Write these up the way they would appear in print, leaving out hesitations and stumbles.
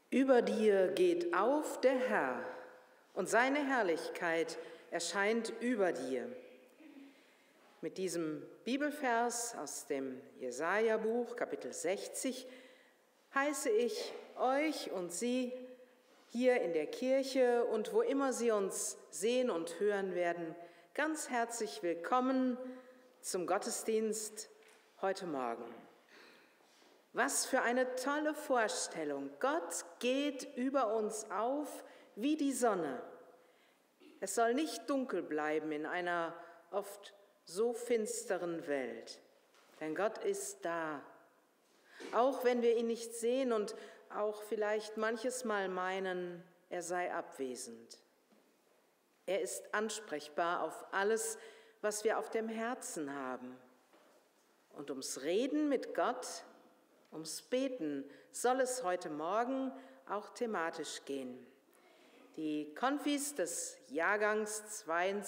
Über dir geht auf der Herr, und seine Herrlichkeit erscheint über dir. Mit diesem Bibelvers aus dem Jesaja-Buch, Kapitel 60, heiße ich euch und Sie hier in der Kirche und wo immer Sie uns sehen und hören werden, ganz herzlich willkommen zum Gottesdienst heute Morgen. Was für eine tolle Vorstellung. Gott geht über uns auf wie die Sonne. Es soll nicht dunkel bleiben in einer oft so finsteren Welt, denn Gott ist da. Auch wenn wir ihn nicht sehen und auch vielleicht manches Mal meinen, er sei abwesend. Er ist ansprechbar auf alles, was wir auf dem Herzen haben. Und ums Reden mit Gott, ums Beten soll es heute Morgen auch thematisch gehen. Die Konfis des Jahrgangs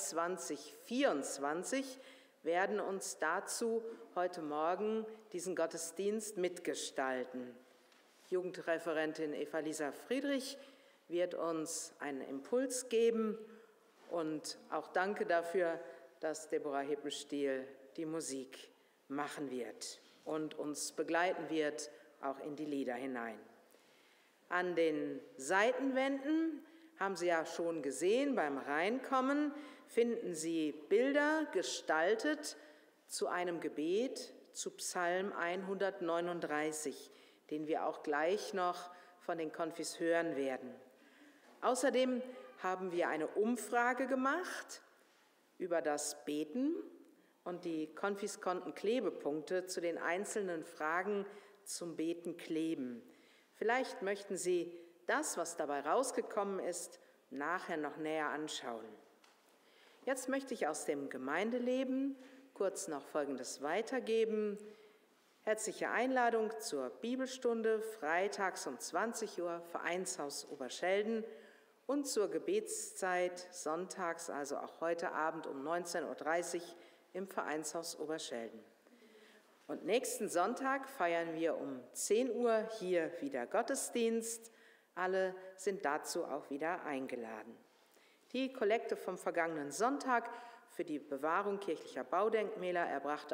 22/24 werden uns dazu heute Morgen diesen Gottesdienst mitgestalten. Jugendreferentin Eva-Lisa Friedrich wird uns einen Impuls geben und auch danke dafür, dass Deborah Hippenstiel die Musik machen wird und uns begleiten wird, auch in die Lieder hinein. An den Seitenwänden, haben Sie ja schon gesehen, beim Reinkommen finden Sie Bilder gestaltet zu einem Gebet zu Psalm 139, den wir auch gleich noch von den Konfis hören werden. Außerdem haben wir eine Umfrage gemacht über das Beten und die Konfis konnten Klebepunkte zu den einzelnen Fragen zum Beten kleben. Vielleicht möchten Sie das, was dabei rausgekommen ist, nachher noch näher anschauen. Jetzt möchte ich aus dem Gemeindeleben kurz noch Folgendes weitergeben. Herzliche Einladung zur Bibelstunde, freitags um 20 Uhr, Vereinshaus Oberschelden und zur Gebetszeit, sonntags, also auch heute Abend um 19:30 Uhr im Vereinshaus Oberschelden. Und nächsten Sonntag feiern wir um 10 Uhr hier wieder Gottesdienst. Alle sind dazu auch wieder eingeladen. Die Kollekte vom vergangenen Sonntag für die Bewahrung kirchlicher Baudenkmäler erbrachte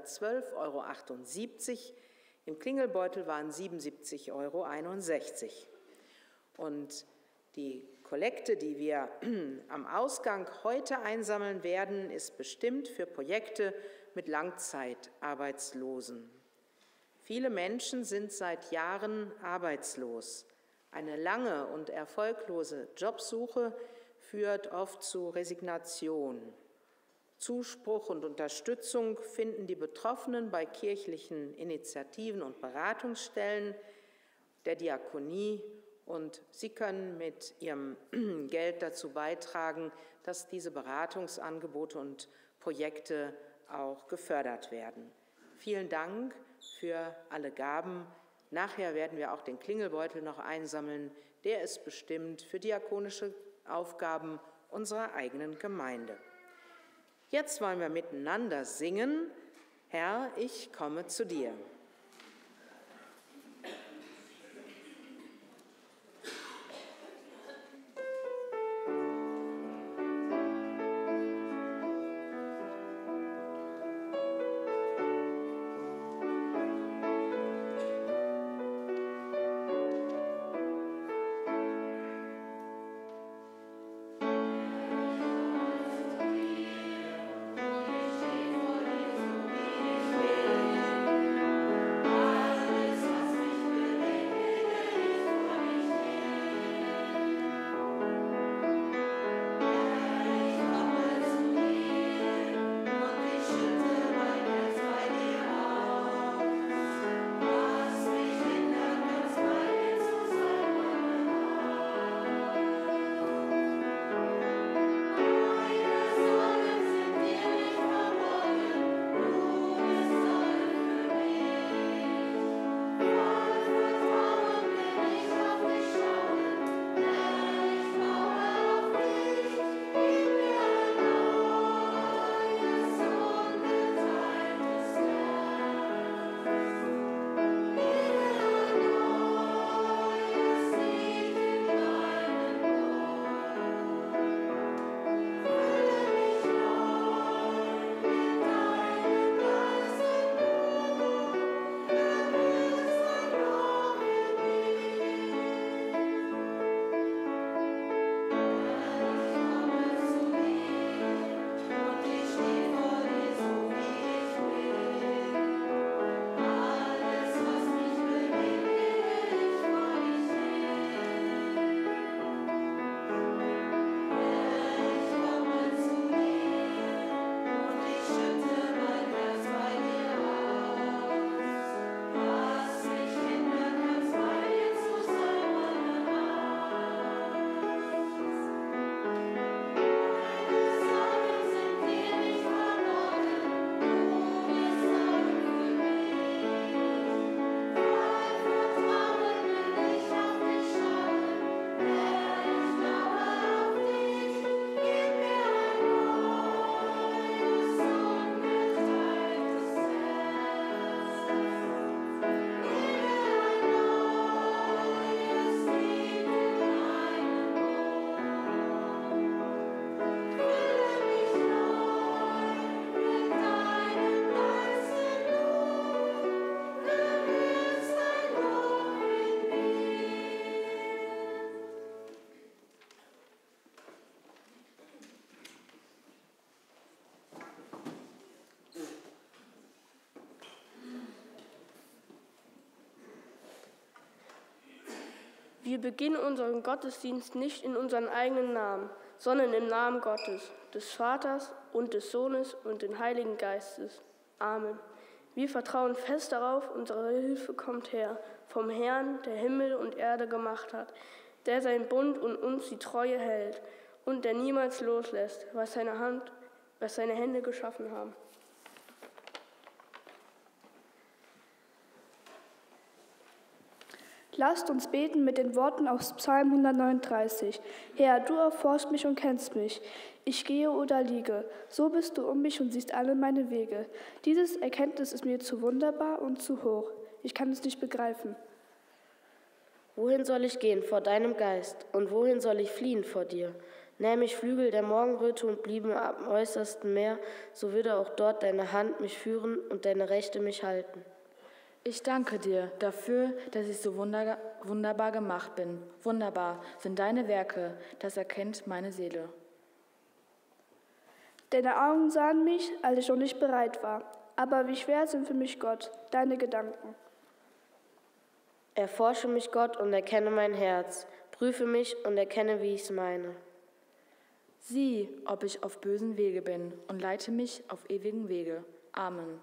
112,78 €. Im Klingelbeutel waren 77,61 €. Und die Kollekte, die wir am Ausgang heute einsammeln werden, ist bestimmt für Projekte mit Langzeitarbeitslosen. Viele Menschen sind seit Jahren arbeitslos. Eine lange und erfolglose Jobsuche führt oft zu Resignation. Zuspruch und Unterstützung finden die Betroffenen bei kirchlichen Initiativen und Beratungsstellen, der Diakonie, und sie können mit ihrem Geld dazu beitragen, dass diese Beratungsangebote und Projekte auch gefördert werden. Vielen Dank für alle Gaben. Nachher werden wir auch den Klingelbeutel noch einsammeln. Der ist bestimmt für diakonische Aufgaben unserer eigenen Gemeinde. Jetzt wollen wir miteinander singen: Herr, ich komme zu dir. Wir beginnen unseren Gottesdienst nicht in unseren eigenen Namen, sondern im Namen Gottes, des Vaters und des Sohnes und des Heiligen Geistes. Amen. Wir vertrauen fest darauf, unsere Hilfe kommt her, vom Herrn, der Himmel und Erde gemacht hat, der seinen Bund und uns die Treue hält und der niemals loslässt, was seine Hände geschaffen haben. Lasst uns beten mit den Worten aus Psalm 139. Herr, du erforschst mich und kennst mich. Ich gehe oder liege, so bist du um mich und siehst alle meine Wege. Dieses Erkenntnis ist mir zu wunderbar und zu hoch. Ich kann es nicht begreifen. Wohin soll ich gehen vor deinem Geist, und wohin soll ich fliehen vor dir? Nähm ich Flügel der Morgenröte und blieben am äußersten Meer, so würde auch dort deine Hand mich führen und deine Rechte mich halten. Ich danke dir dafür, dass ich so wunderbar gemacht bin. Wunderbar sind deine Werke, das erkennt meine Seele. Deine Augen sahen mich, als ich noch nicht bereit war. Aber wie schwer sind für mich, Gott, deine Gedanken. Erforsche mich, Gott, und erkenne mein Herz. Prüfe mich und erkenne, wie ich's meine. Sieh, ob ich auf bösen Wege bin, und leite mich auf ewigen Wege. Amen.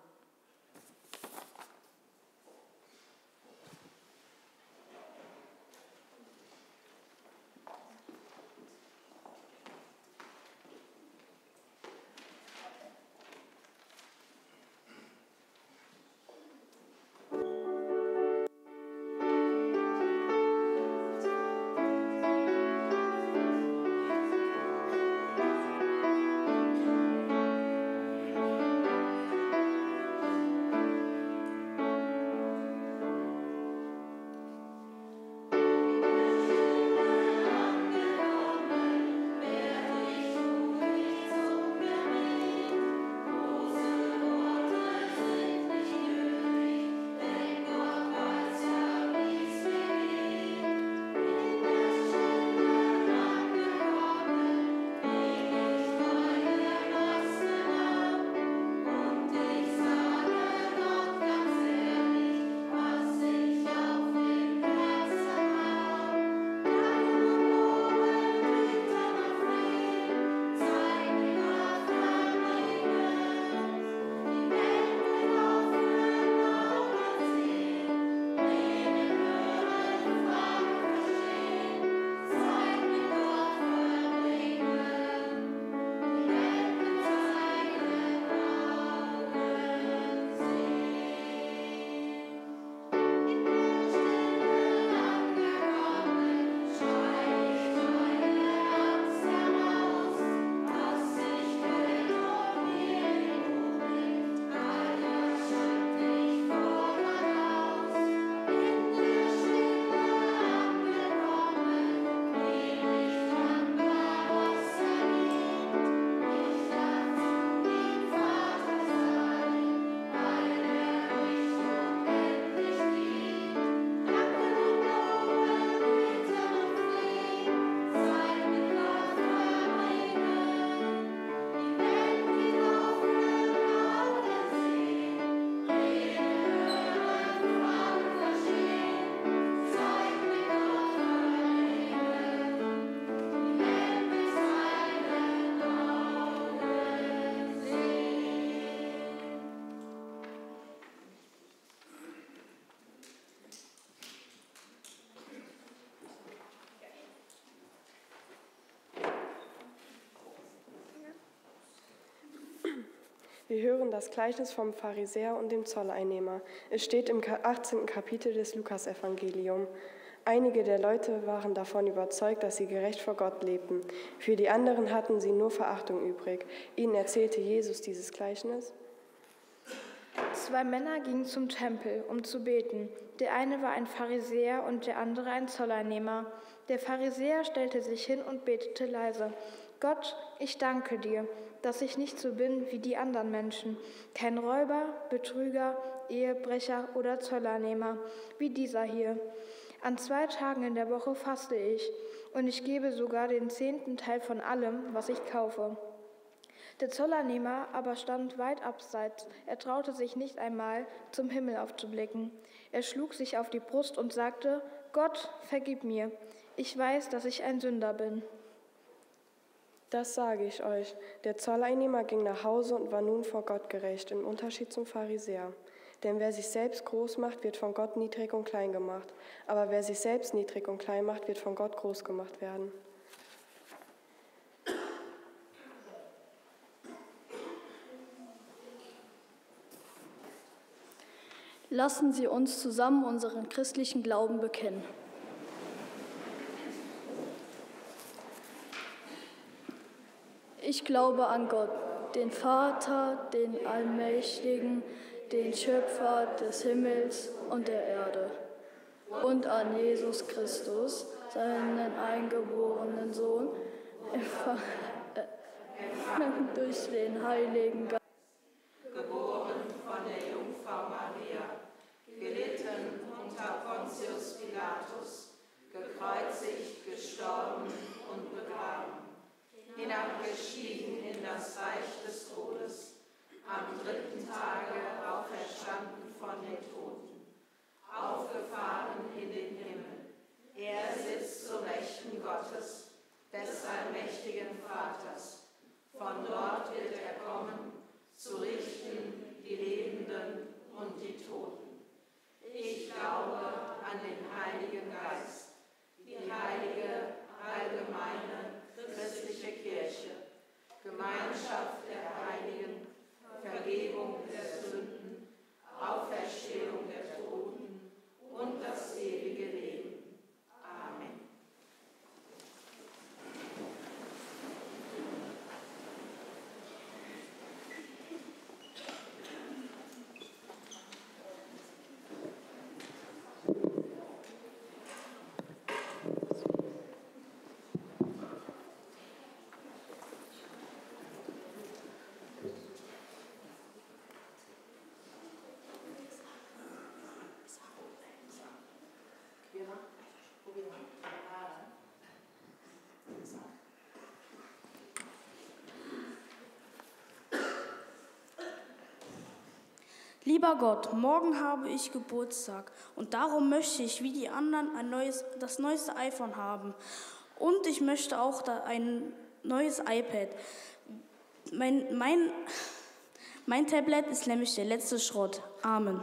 Wir hören das Gleichnis vom Pharisäer und dem Zolleinnehmer. Es steht im 18. Kapitel des Lukasevangeliums. Einige der Leute waren davon überzeugt, dass sie gerecht vor Gott lebten. Für die anderen hatten sie nur Verachtung übrig. Ihnen erzählte Jesus dieses Gleichnis. 2 Männer gingen zum Tempel, um zu beten. Der eine war ein Pharisäer und der andere ein Zolleinnehmer. Der Pharisäer stellte sich hin und betete leise: Gott, ich danke dir, dass ich nicht so bin wie die anderen Menschen, kein Räuber, Betrüger, Ehebrecher oder Zolleinnehmer, wie dieser hier. An 2 Tagen in der Woche faste ich und ich gebe sogar den 10. Teil von allem, was ich kaufe. Der Zolleinnehmer aber stand weit abseits, er traute sich nicht einmal, zum Himmel aufzublicken. Er schlug sich auf die Brust und sagte: Gott, vergib mir. Ich weiß, dass ich ein Sünder bin. Das sage ich euch. Der Zolleinnehmer ging nach Hause und war nun vor Gott gerecht, im Unterschied zum Pharisäer. Denn wer sich selbst groß macht, wird von Gott niedrig und klein gemacht. Aber wer sich selbst niedrig und klein macht, wird von Gott groß gemacht werden. Lassen Sie uns zusammen unseren christlichen Glauben bekennen. Ich glaube an Gott, den Vater, den Allmächtigen, den Schöpfer des Himmels und der Erde, und an Jesus Christus, seinen eingeborenen Sohn, empfangen durch den Heiligen Geist, geboren von der Jungfrau Maria, gelitten unter Pontius Pilatus, gekreuzigt, gestorben und begraben, hinabgestiegen in das Reich des Todes, am 3. Tage auferstanden von den Toten, aufgefahren in den Himmel. Er sitzt zur Rechten Gottes, des allmächtigen Vaters. Von dort wird er kommen, zu richten die Lebenden und die Toten. Ich glaube an den Heiligen Geist, die heilige, allgemeine, christliche Kirche, Gemeinschaft der Heiligen, Vergebung der Sünden, Auferstehung der Toten und das ewige Leben. Amen. Lieber Gott, morgen habe ich Geburtstag und darum möchte ich wie die anderen das neueste iPhone haben. Und ich möchte auch ein neues iPad. Mein Tablet ist nämlich der letzte Schrott. Amen.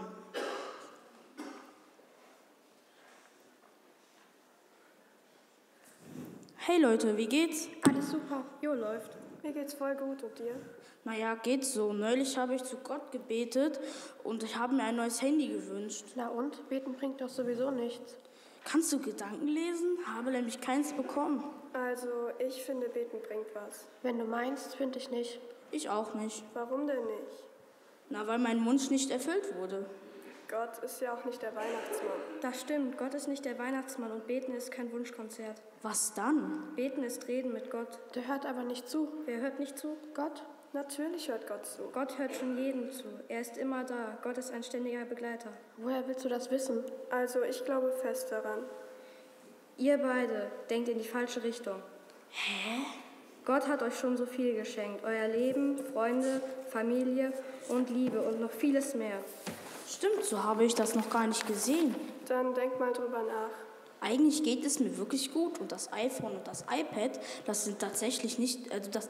Hey Leute, wie geht's? Alles super. Jo, läuft. Mir geht's voll gut und dir? Naja, geht so. Neulich habe ich zu Gott gebetet und ich habe mir ein neues Handy gewünscht. Na und? Beten bringt doch sowieso nichts. Kannst du Gedanken lesen? Habe nämlich keins bekommen. Also, ich finde, beten bringt was. Wenn du meinst, finde ich nicht. Ich auch nicht. Warum denn nicht? Na, weil mein Wunsch nicht erfüllt wurde. Gott ist ja auch nicht der Weihnachtsmann. Das stimmt, Gott ist nicht der Weihnachtsmann und Beten ist kein Wunschkonzert. Was dann? Beten ist Reden mit Gott. Der hört aber nicht zu. Wer hört nicht zu? Gott? Natürlich hört Gott zu. Gott hört schon jedem zu. Er ist immer da. Gott ist ein ständiger Begleiter. Woher willst du das wissen? Also, ich glaube fest daran. Ihr beide denkt in die falsche Richtung. Hä? Gott hat euch schon so viel geschenkt. Euer Leben, Freunde, Familie und Liebe und noch vieles mehr. Stimmt, so habe ich das noch gar nicht gesehen. Dann denk mal drüber nach. Eigentlich geht es mir wirklich gut und das iPhone und das iPad, das ist tatsächlich nicht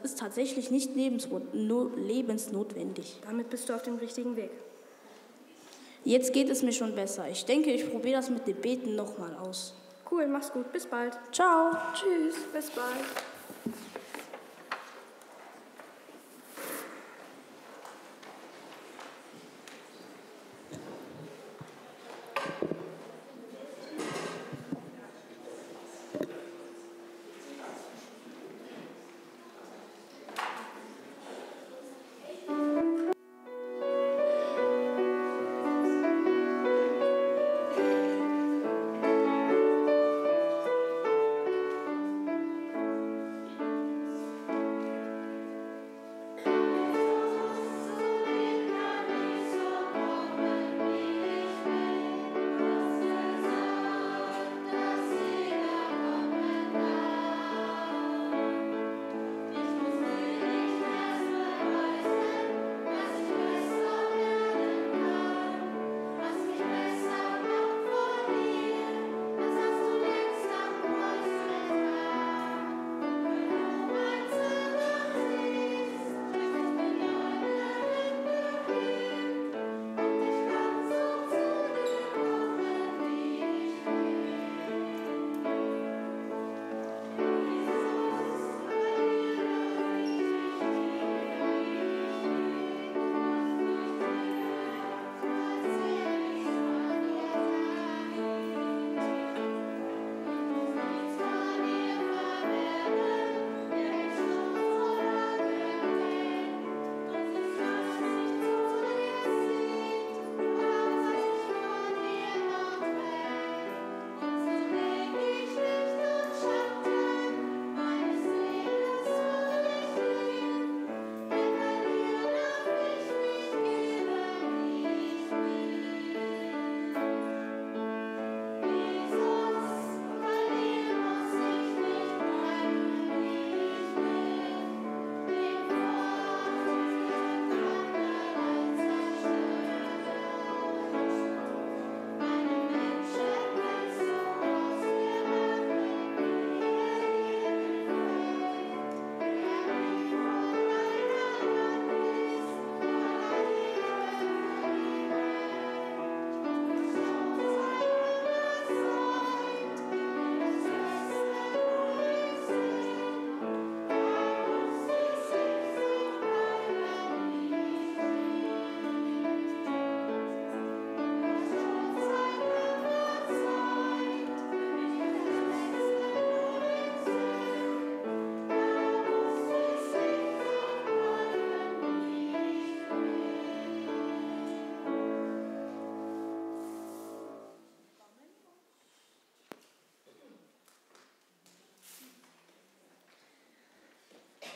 lebensnotwendig. Damit bist du auf dem richtigen Weg. Jetzt geht es mir schon besser. Ich denke, ich probiere das mit dem Beten nochmal aus. Cool, mach's gut. Bis bald. Ciao. Tschüss. Bis bald.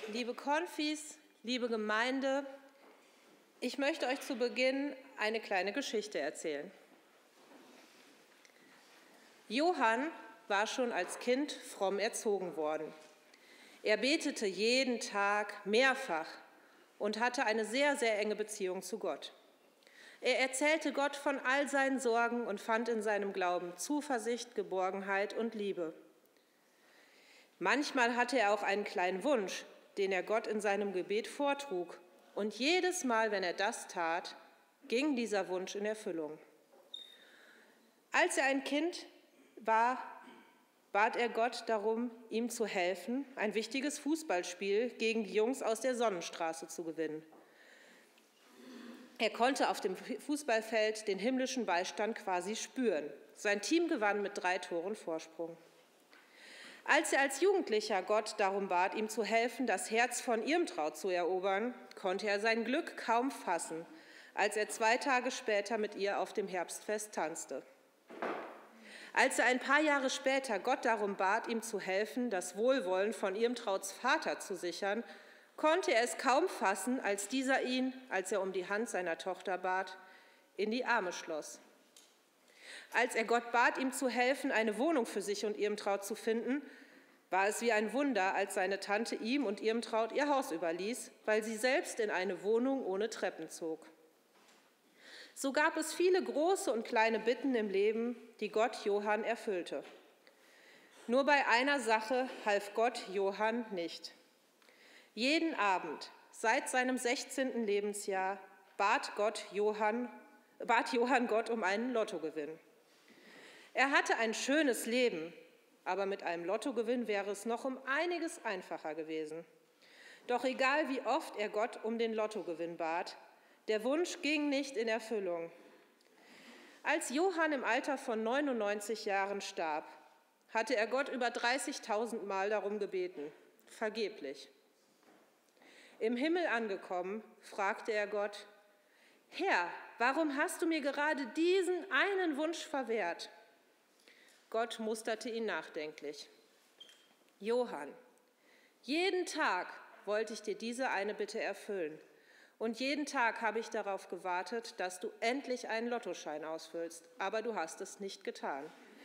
liebe Konfis, liebe Gemeinde, ich möchte euch zu Beginn eine kleine Geschichte erzählen. Johann war schon als Kind fromm erzogen worden. Er betete jeden Tag mehrfach und hatte eine sehr, sehr enge Beziehung zu Gott. Er erzählte Gott von all seinen Sorgen und fand in seinem Glauben Zuversicht, Geborgenheit und Liebe. Manchmal hatte er auch einen kleinen Wunsch, den er Gott in seinem Gebet vortrug. Und jedes Mal, wenn er das tat, ging dieser Wunsch in Erfüllung. Als er ein Kind war, bat er Gott darum, ihm zu helfen, ein wichtiges Fußballspiel gegen die Jungs aus der Sonnenstraße zu gewinnen. Er konnte auf dem Fußballfeld den himmlischen Beistand quasi spüren. Sein Team gewann mit 3 Toren Vorsprung. Als er als Jugendlicher Gott darum bat, ihm zu helfen, das Herz von Irmtraut zu erobern, konnte er sein Glück kaum fassen, als er 2 Tage später mit ihr auf dem Herbstfest tanzte. Als er ein paar Jahre später Gott darum bat, ihm zu helfen, das Wohlwollen von Irmtrauts Vater zu sichern, konnte er es kaum fassen, als dieser ihn, als er um die Hand seiner Tochter bat, in die Arme schloss. Als er Gott bat, ihm zu helfen, eine Wohnung für sich und Irmtraut zu finden, war es wie ein Wunder, als seine Tante ihm und Irmtraut ihr Haus überließ, weil sie selbst in eine Wohnung ohne Treppen zog. So gab es viele große und kleine Bitten im Leben, die Gott Johann erfüllte. Nur bei einer Sache half Gott Johann nicht. Jeden Abend seit seinem 16. Lebensjahr bat Johann Gott um einen Lottogewinn. Er hatte ein schönes Leben, aber mit einem Lottogewinn wäre es noch um einiges einfacher gewesen. Doch egal wie oft er Gott um den Lottogewinn bat, der Wunsch ging nicht in Erfüllung. Als Johann im Alter von 99 Jahren starb, hatte er Gott über 30.000 Mal darum gebeten, vergeblich. Im Himmel angekommen, fragte er Gott: Herr, warum hast du mir gerade diesen einen Wunsch verwehrt? Gott musterte ihn nachdenklich. Johann, jeden Tag wollte ich dir diese eine Bitte erfüllen. Und jeden Tag habe ich darauf gewartet, dass du endlich einen Lottoschein ausfüllst, aber du hast es nicht getan.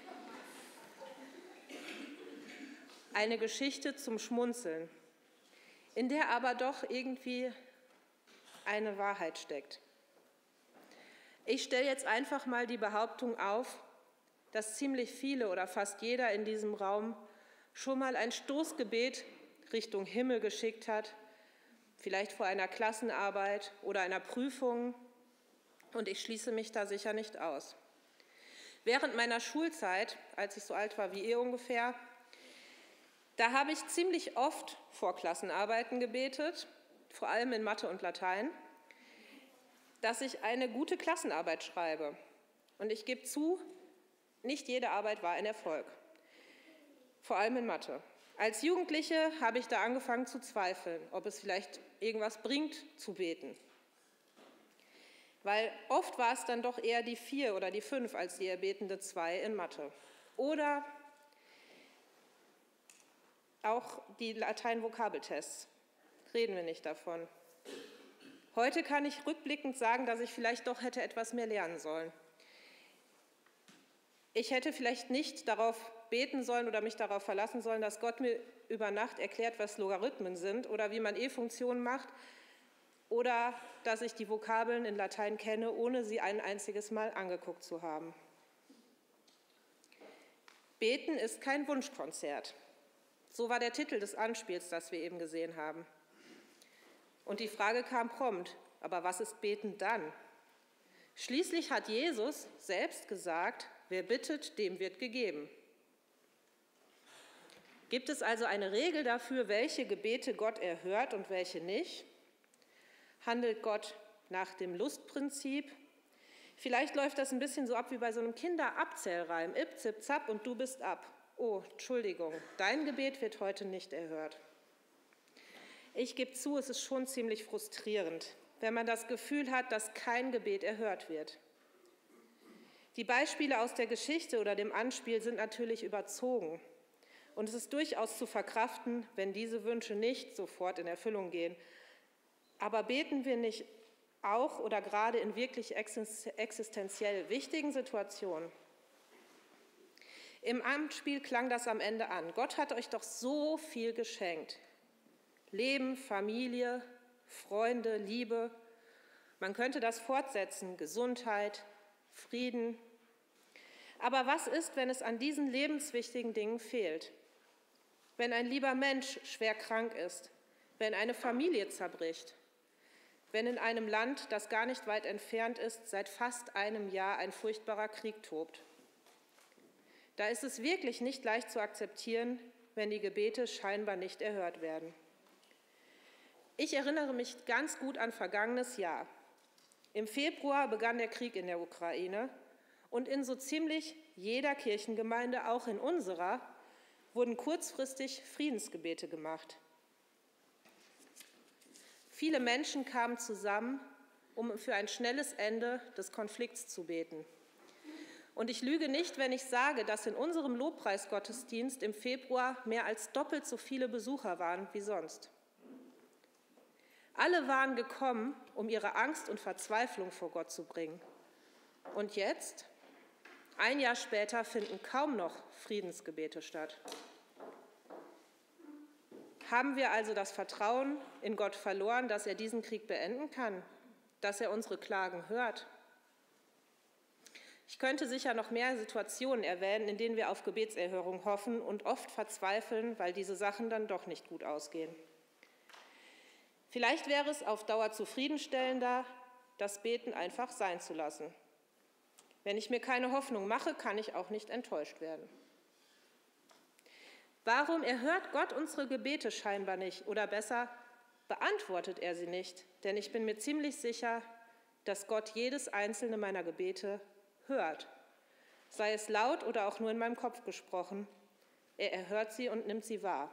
Eine Geschichte zum Schmunzeln, in der aber doch irgendwie eine Wahrheit steckt. Ich stelle jetzt einfach mal die Behauptung auf, dass ziemlich viele oder fast jeder in diesem Raum schon mal ein Stoßgebet Richtung Himmel geschickt hat, vielleicht vor einer Klassenarbeit oder einer Prüfung, und ich schließe mich da sicher nicht aus. Während meiner Schulzeit, als ich so alt war wie ihr ungefähr, da habe ich ziemlich oft vor Klassenarbeiten gebetet, vor allem in Mathe und Latein, dass ich eine gute Klassenarbeit schreibe. Und ich gebe zu, nicht jede Arbeit war ein Erfolg, vor allem in Mathe. Als Jugendliche habe ich da angefangen zu zweifeln, ob es vielleicht irgendwas bringt, zu beten. Weil oft war es dann doch eher die 4 oder die 5 als die erbetende 2 in Mathe. Oder auch die Latein-Vokabeltests. Reden wir nicht davon. Heute kann ich rückblickend sagen, dass ich vielleicht doch hätte etwas mehr lernen sollen. Ich hätte vielleicht nicht darauf beten sollen oder mich darauf verlassen sollen, dass Gott mir über Nacht erklärt, was Logarithmen sind oder wie man E-Funktionen macht, oder dass ich die Vokabeln in Latein kenne, ohne sie ein einziges Mal angeguckt zu haben. Beten ist kein Wunschkonzert. So war der Titel des Anspiels, das wir eben gesehen haben. Und die Frage kam prompt: Aber was ist Beten dann? Schließlich hat Jesus selbst gesagt: Wer bittet, dem wird gegeben. Gibt es also eine Regel dafür, welche Gebete Gott erhört und welche nicht? Handelt Gott nach dem Lustprinzip? Vielleicht läuft das ein bisschen so ab wie bei so einem Kinderabzählreim. Ip, zip, zap und du bist ab. Oh, Entschuldigung, dein Gebet wird heute nicht erhört. Ich gebe zu, es ist schon ziemlich frustrierend, wenn man das Gefühl hat, dass kein Gebet erhört wird. Die Beispiele aus der Geschichte oder dem Anspiel sind natürlich überzogen. Und es ist durchaus zu verkraften, wenn diese Wünsche nicht sofort in Erfüllung gehen. Aber beten wir nicht auch oder gerade in wirklich existenziell wichtigen Situationen? Im Abendspiel klang das am Ende an. Gott hat euch doch so viel geschenkt. Leben, Familie, Freunde, Liebe. Man könnte das fortsetzen, Gesundheit, Frieden. Aber was ist, wenn es an diesen lebenswichtigen Dingen fehlt? Wenn ein lieber Mensch schwer krank ist, wenn eine Familie zerbricht, wenn in einem Land, das gar nicht weit entfernt ist, seit fast einem Jahr ein furchtbarer Krieg tobt. Da ist es wirklich nicht leicht zu akzeptieren, wenn die Gebete scheinbar nicht erhört werden. Ich erinnere mich ganz gut an vergangenes Jahr. Im Februar begann der Krieg in der Ukraine und in so ziemlich jeder Kirchengemeinde, auch in unserer, wurden kurzfristig Friedensgebete gemacht. Viele Menschen kamen zusammen, um für ein schnelles Ende des Konflikts zu beten. Und ich lüge nicht, wenn ich sage, dass in unserem Lobpreisgottesdienst im Februar mehr als doppelt so viele Besucher waren wie sonst. Alle waren gekommen, um ihre Angst und Verzweiflung vor Gott zu bringen. Und jetzt, ein Jahr später, finden kaum noch Friedensgebete statt. Haben wir also das Vertrauen in Gott verloren, dass er diesen Krieg beenden kann, dass er unsere Klagen hört? Ich könnte sicher noch mehr Situationen erwähnen, in denen wir auf Gebetserhörung hoffen und oft verzweifeln, weil diese Sachen dann doch nicht gut ausgehen. Vielleicht wäre es auf Dauer zufriedenstellender, das Beten einfach sein zu lassen. Wenn ich mir keine Hoffnung mache, kann ich auch nicht enttäuscht werden. Warum erhört Gott unsere Gebete scheinbar nicht? Oder besser, beantwortet er sie nicht? Denn ich bin mir ziemlich sicher, dass Gott jedes einzelne meiner Gebete hört. Sei es laut oder auch nur in meinem Kopf gesprochen. Er erhört sie und nimmt sie wahr.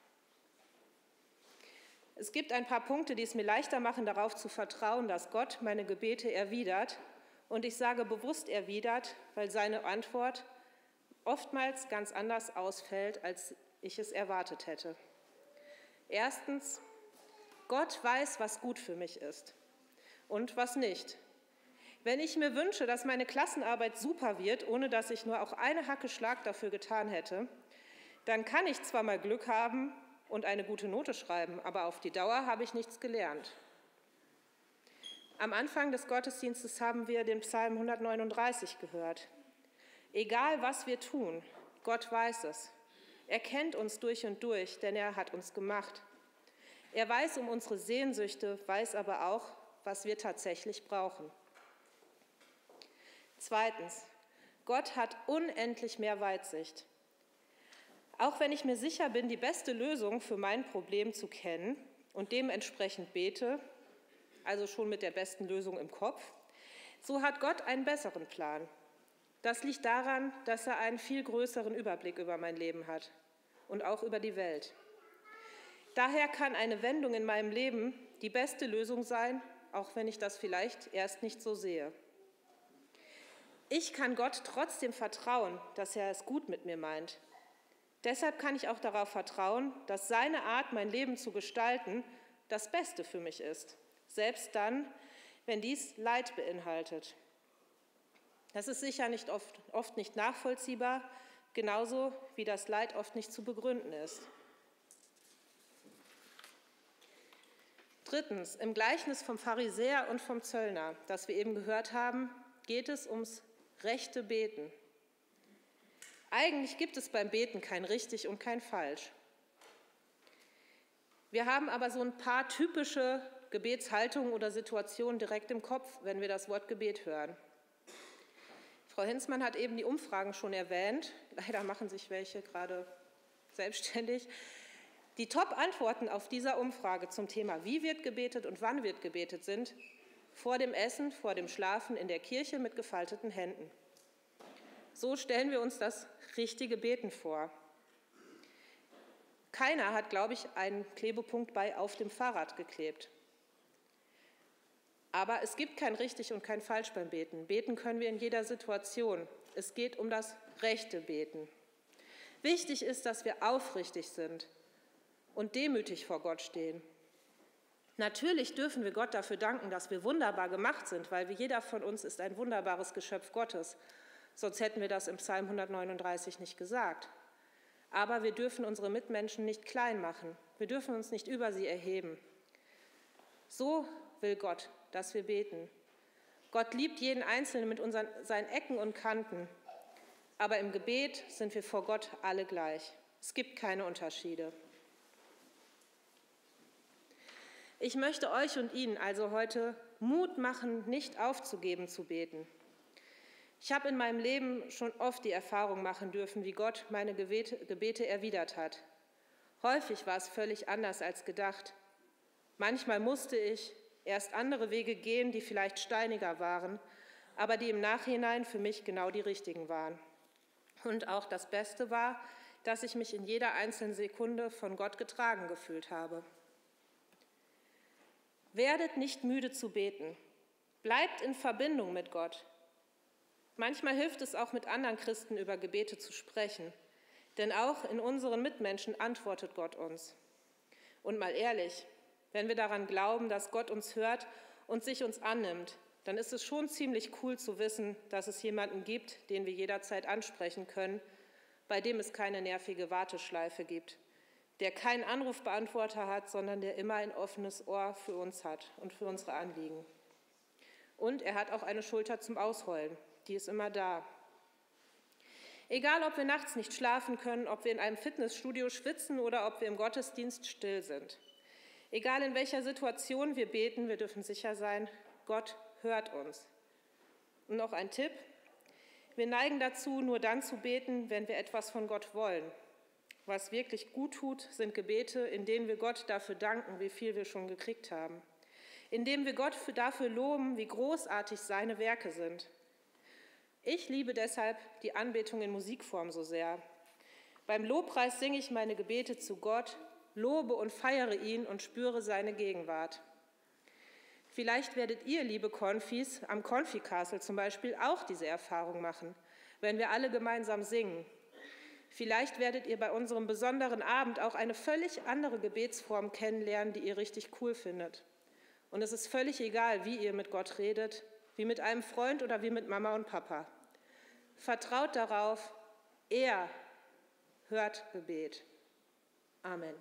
Es gibt ein paar Punkte, die es mir leichter machen, darauf zu vertrauen, dass Gott meine Gebete erwidert. Und ich sage bewusst erwidert, weil seine Antwort oftmals ganz anders ausfällt, als ich es erwartet hätte. Erstens, Gott weiß, was gut für mich ist und was nicht. Wenn ich mir wünsche, dass meine Klassenarbeit super wird, ohne dass ich nur auch eine Hacke Schlag dafür getan hätte, dann kann ich zwar mal Glück haben und eine gute Note schreiben, aber auf die Dauer habe ich nichts gelernt. Am Anfang des Gottesdienstes haben wir den Psalm 139 gehört. Egal, was wir tun, Gott weiß es. Er kennt uns durch und durch, denn er hat uns gemacht. Er weiß um unsere Sehnsüchte, weiß aber auch, was wir tatsächlich brauchen. Zweitens, Gott hat unendlich mehr Weitsicht. Auch wenn ich mir sicher bin, die beste Lösung für mein Problem zu kennen und dementsprechend bete, also schon mit der besten Lösung im Kopf, so hat Gott einen besseren Plan. Das liegt daran, dass er einen viel größeren Überblick über mein Leben hat und auch über die Welt. Daher kann eine Wendung in meinem Leben die beste Lösung sein, auch wenn ich das vielleicht erst nicht so sehe. Ich kann Gott trotzdem vertrauen, dass er es gut mit mir meint. Deshalb kann ich auch darauf vertrauen, dass seine Art, mein Leben zu gestalten, das Beste für mich ist, selbst dann, wenn dies Leid beinhaltet. Das ist sicher oft nicht nachvollziehbar, genauso wie das Leid oft nicht zu begründen ist. Drittens, im Gleichnis vom Pharisäer und vom Zöllner, das wir eben gehört haben, geht es ums rechte Beten. Eigentlich gibt es beim Beten kein richtig und kein falsch. Wir haben aber so ein paar typische Gebetshaltungen oder Situationen direkt im Kopf, wenn wir das Wort Gebet hören. Frau Hinzmann hat eben die Umfragen schon erwähnt. Leider machen sich welche gerade selbstständig. Die Top-Antworten auf dieser Umfrage zum Thema, wie wird gebetet und wann wird gebetet, sind: vor dem Essen, vor dem Schlafen, in der Kirche mit gefalteten Händen. So stellen wir uns das richtige Beten vor. Keiner hat, glaube ich, einen Klebepunkt bei auf dem Fahrrad geklebt. Aber es gibt kein richtig und kein falsch beim Beten. Beten können wir in jeder Situation. Es geht um das rechte Beten. Wichtig ist, dass wir aufrichtig sind und demütig vor Gott stehen. Natürlich dürfen wir Gott dafür danken, dass wir wunderbar gemacht sind, weil jeder von uns ist ein wunderbares Geschöpf Gottes. Sonst hätten wir das im Psalm 139 nicht gesagt. Aber wir dürfen unsere Mitmenschen nicht klein machen. Wir dürfen uns nicht über sie erheben. So will Gott, dass wir beten. Gott liebt jeden Einzelnen mit seinen Ecken und Kanten. Aber im Gebet sind wir vor Gott alle gleich. Es gibt keine Unterschiede. Ich möchte euch und Ihnen also heute Mut machen, nicht aufzugeben zu beten. Ich habe in meinem Leben schon oft die Erfahrung machen dürfen, wie Gott meine Gebete erwidert hat. Häufig war es völlig anders als gedacht. Manchmal musste ich erst andere Wege gehen, die vielleicht steiniger waren, aber die im Nachhinein für mich genau die richtigen waren. Und auch das Beste war, dass ich mich in jeder einzelnen Sekunde von Gott getragen gefühlt habe. Werdet nicht müde zu beten. Bleibt in Verbindung mit Gott. Manchmal hilft es auch, mit anderen Christen über Gebete zu sprechen, denn auch in unseren Mitmenschen antwortet Gott uns. Und mal ehrlich, wenn wir daran glauben, dass Gott uns hört und sich uns annimmt, dann ist es schon ziemlich cool zu wissen, dass es jemanden gibt, den wir jederzeit ansprechen können, bei dem es keine nervige Warteschleife gibt, der keinen Anrufbeantworter hat, sondern der immer ein offenes Ohr für uns hat und für unsere Anliegen. Und er hat auch eine Schulter zum Ausheulen, die ist immer da. Egal, ob wir nachts nicht schlafen können, ob wir in einem Fitnessstudio schwitzen oder ob wir im Gottesdienst still sind. Egal, in welcher Situation wir beten, wir dürfen sicher sein, Gott hört uns. Und noch ein Tipp: Wir neigen dazu, nur dann zu beten, wenn wir etwas von Gott wollen. Was wirklich gut tut, sind Gebete, in denen wir Gott dafür danken, wie viel wir schon gekriegt haben. Indem wir Gott dafür loben, wie großartig seine Werke sind. Ich liebe deshalb die Anbetung in Musikform so sehr. Beim Lobpreis singe ich meine Gebete zu Gott, lobe und feiere ihn und spüre seine Gegenwart. Vielleicht werdet ihr, liebe Konfis, am Konfi Castle zum Beispiel auch diese Erfahrung machen, wenn wir alle gemeinsam singen. Vielleicht werdet ihr bei unserem besonderen Abend auch eine völlig andere Gebetsform kennenlernen, die ihr richtig cool findet. Und es ist völlig egal, wie ihr mit Gott redet, wie mit einem Freund oder wie mit Mama und Papa. Vertraut darauf, er hört Gebet. Amen.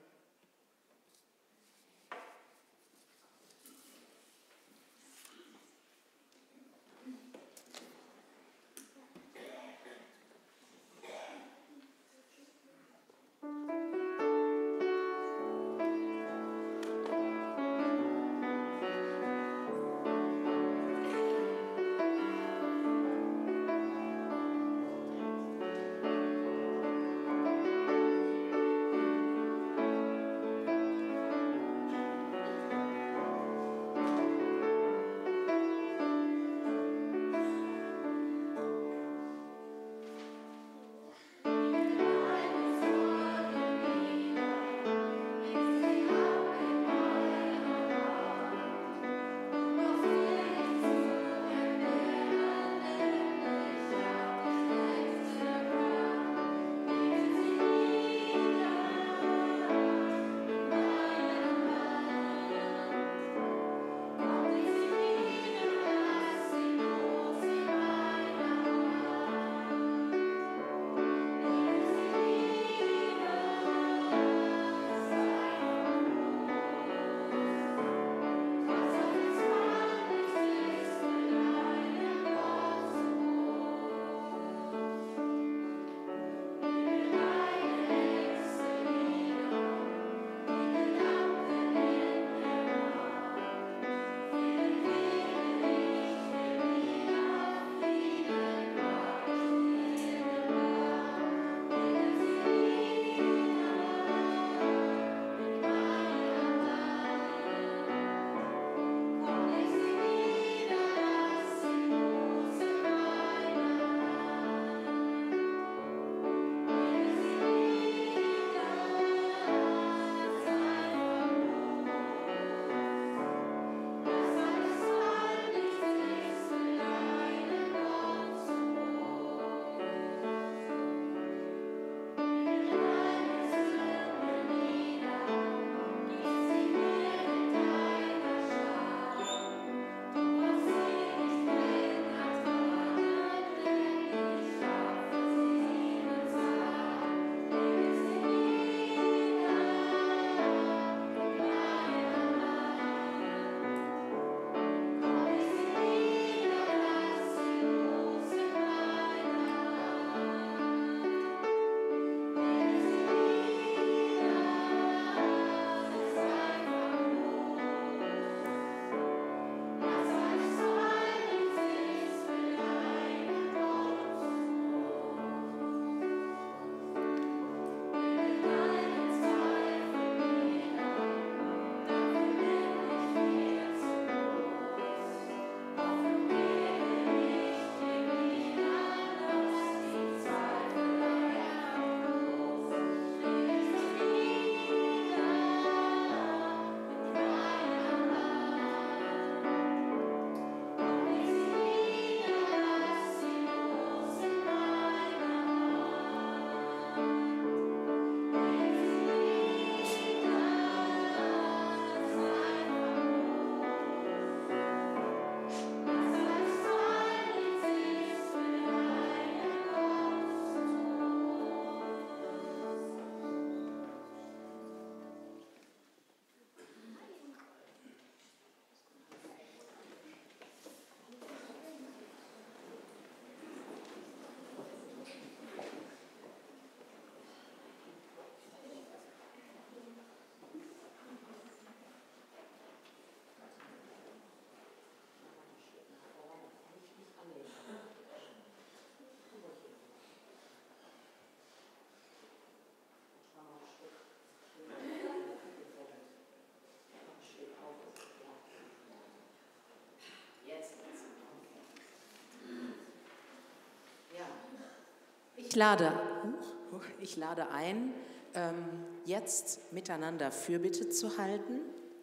Ich lade ein, jetzt miteinander Fürbitte zu halten.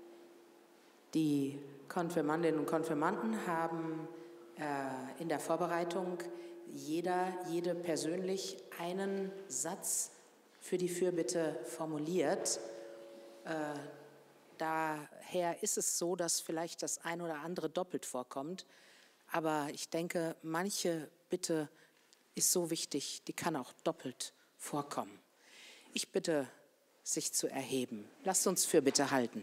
Die Konfirmandinnen und Konfirmanden haben in der Vorbereitung jede persönlich einen Satz für die Fürbitte formuliert. Daher ist es so, dass vielleicht das ein oder andere doppelt vorkommt. Aber ich denke, manche Bitte ist so wichtig, die kann auch doppelt vorkommen. Ich bitte, sich zu erheben. Lasst uns Fürbitte halten.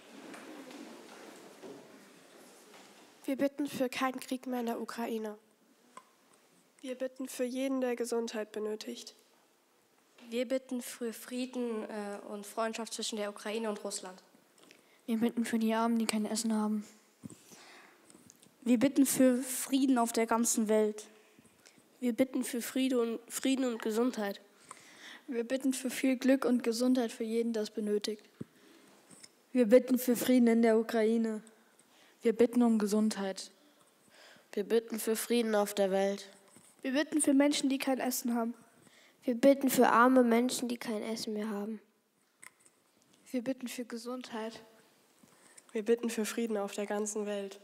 Wir bitten für keinen Krieg mehr in der Ukraine. Wir bitten für jeden, der Gesundheit benötigt. Wir bitten für Frieden und Freundschaft zwischen der Ukraine und Russland. Wir bitten für die Armen, die kein Essen haben. Wir bitten für Frieden auf der ganzen Welt. Wir bitten für Frieden und Gesundheit. Wir bitten für viel Glück und Gesundheit für jeden, der es benötigt. Wir bitten für Frieden in der Ukraine. Wir bitten um Gesundheit. Wir bitten für Frieden auf der Welt. Wir bitten für Menschen, die kein Essen haben. Wir bitten für arme Menschen, die kein Essen mehr haben. Wir bitten für Gesundheit. Wir bitten für Frieden auf der ganzen Welt.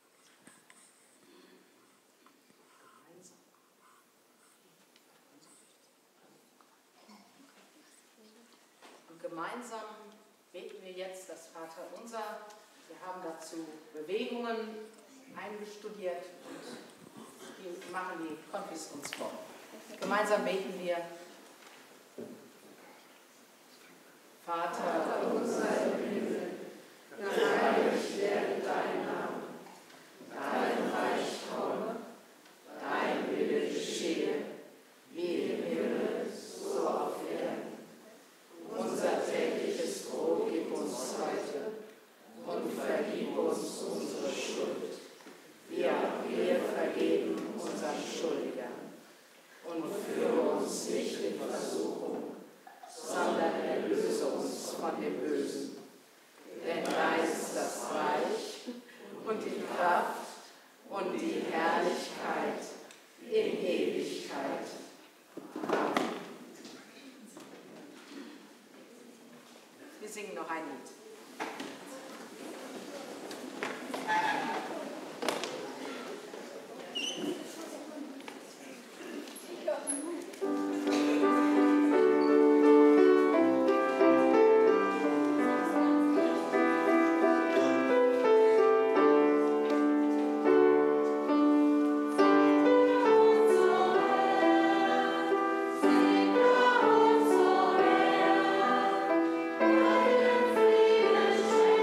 Und gemeinsam beten wir jetzt das Vaterunser. Wir haben dazu Bewegungen eingestudiert und die machen die Konfis uns vor. Gemeinsam beten wir. Vater unser im Himmel, geheiligt werde dein Name, dein Reich komme, dein Wille geschehe, wie im Himmel, so auf Erden. Unser tägliches Brot gib uns heute und vergib uns unsere Schuld, wie auch wir vergeben unseren Schuldigern. Und führe uns nicht in Versuchung, sondern erlöse uns von dem Bösen. Denn dein ist das Reich und die Kraft und die Herrlichkeit in Ewigkeit. Amen. Wir singen noch ein Lied. Frieden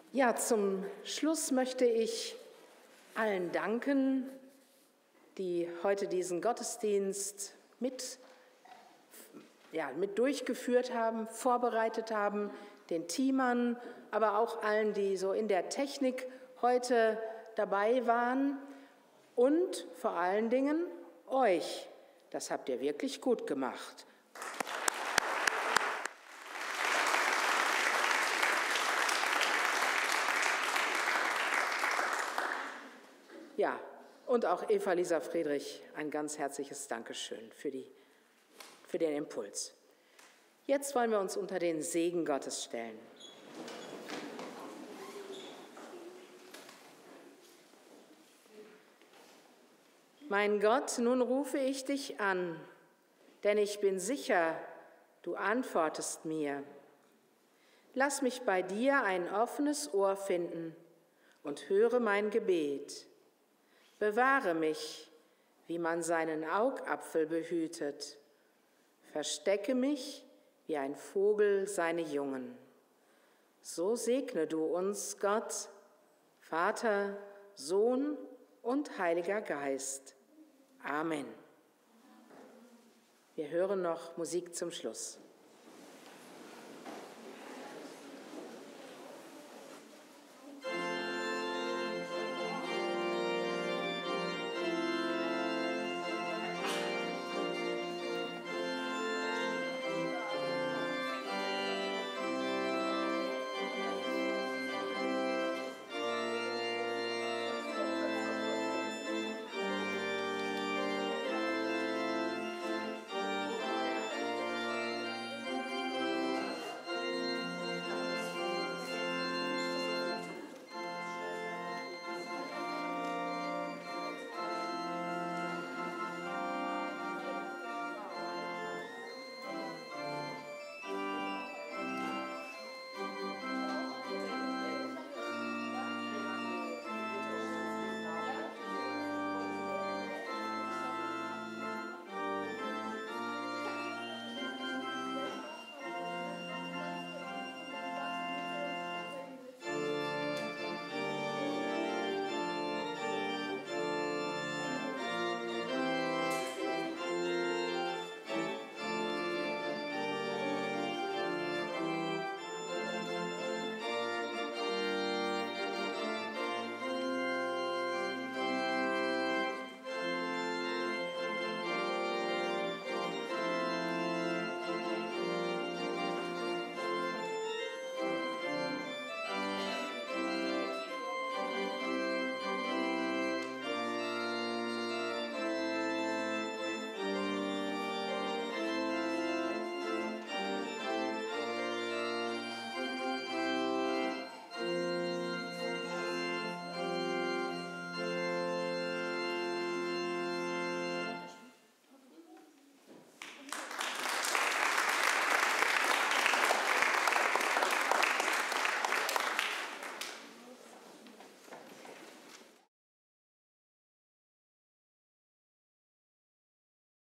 Ja, zum Schluss möchte ich allen danken, die heute diesen Gottesdienst mit durchgeführt haben, vorbereitet haben, den Teamern, aber auch allen, die so in der Technik heute dabei waren und vor allen Dingen euch. Das habt ihr wirklich gut gemacht. Ja, und auch Eva-Lisa Friedrich ein ganz herzliches Dankeschön für den Impuls. Jetzt wollen wir uns unter den Segen Gottes stellen. Mein Gott, nun rufe ich dich an, denn ich bin sicher, du antwortest mir. Lass mich bei dir ein offenes Ohr finden und höre mein Gebet. Bewahre mich, wie man seinen Augapfel behütet. Verstecke mich wie ein Vogel seine Jungen. So segne du uns, Gott, Vater, Sohn und Heiliger Geist. Amen. Wir hören noch Musik zum Schluss.